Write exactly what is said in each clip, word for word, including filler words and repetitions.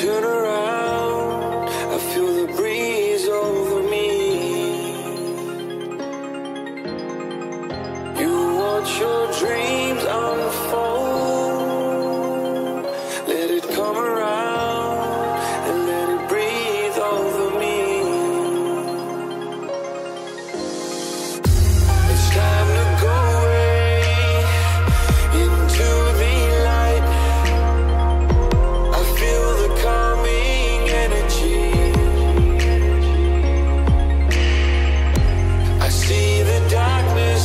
turn around, I feel the breeze over me. You watch your dreams unfold, let it come around and let it breathe over me. It's time to go away into the light. I feel the calming energy. I see the darkness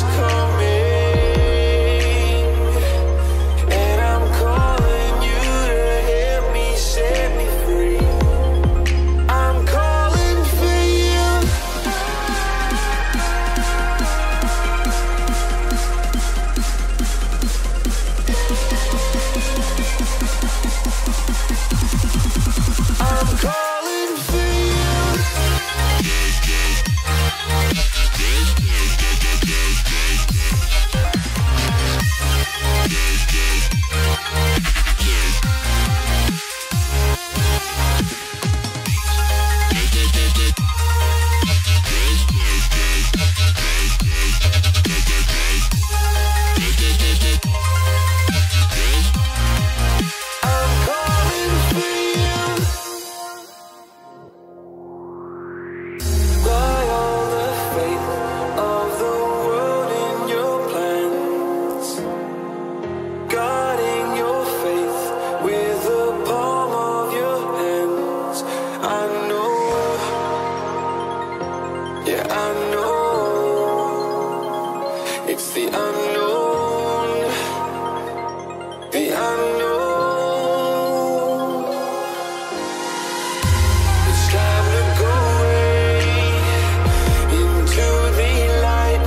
coming, and I'm calling you to help me set me free. I'm calling for you. I'm calling for you. I'm calling for you. By all the faith of the world in your plans, guarding your faith with the palm of your hands. I know, yeah, I know, it's the unknown, the unknown. It's time to go away into the light.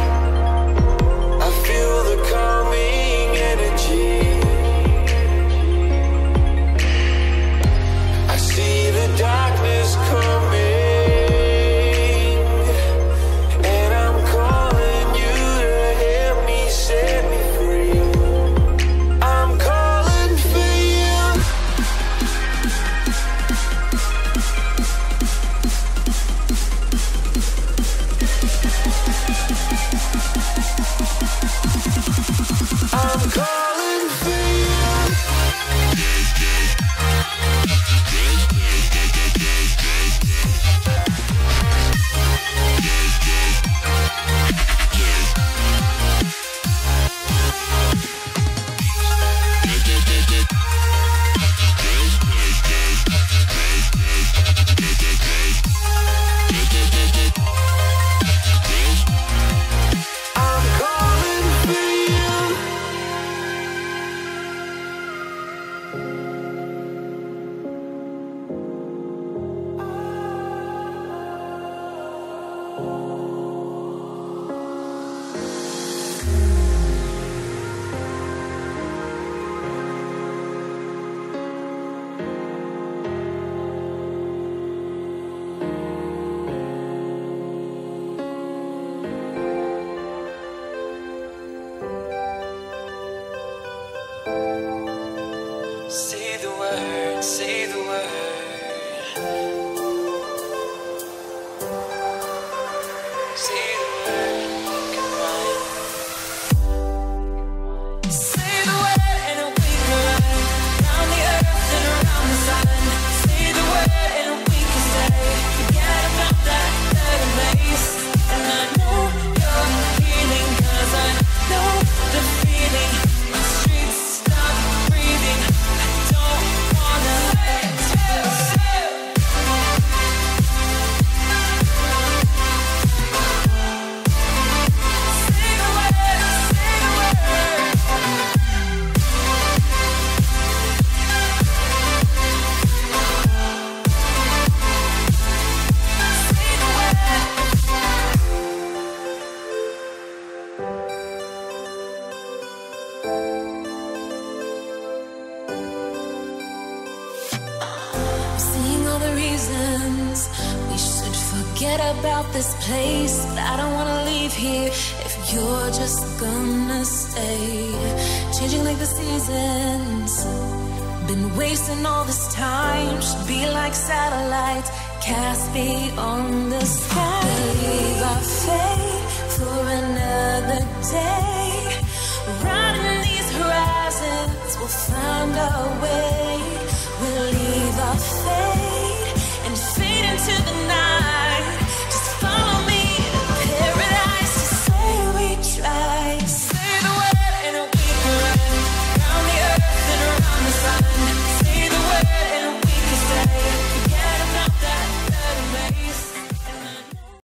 I feel the calming energy. I see the darkness coming, and I'm calling you to help me set me free. I'm calling for you. I'm calling for you. I'm calling for you. Say the word, say the word. Say the word, goodbye. Say the word and we can run round the earth and around the sun. Say the word and we can stay. Forget about that better place. And I know you're healing, 'cause I know the feeling. My streets stop breathing. I don't wanna let you say. Say the word, say the word. Say the word. I'm seeing all the reasons we should forget about this place, but I don't wanna leave here if you're just gonna stay. Changing like the seasons, Been wasting all this time, should be like satellites, cast beyond the sky. Believe our fate for another day. Riding these horizons, we'll find our way.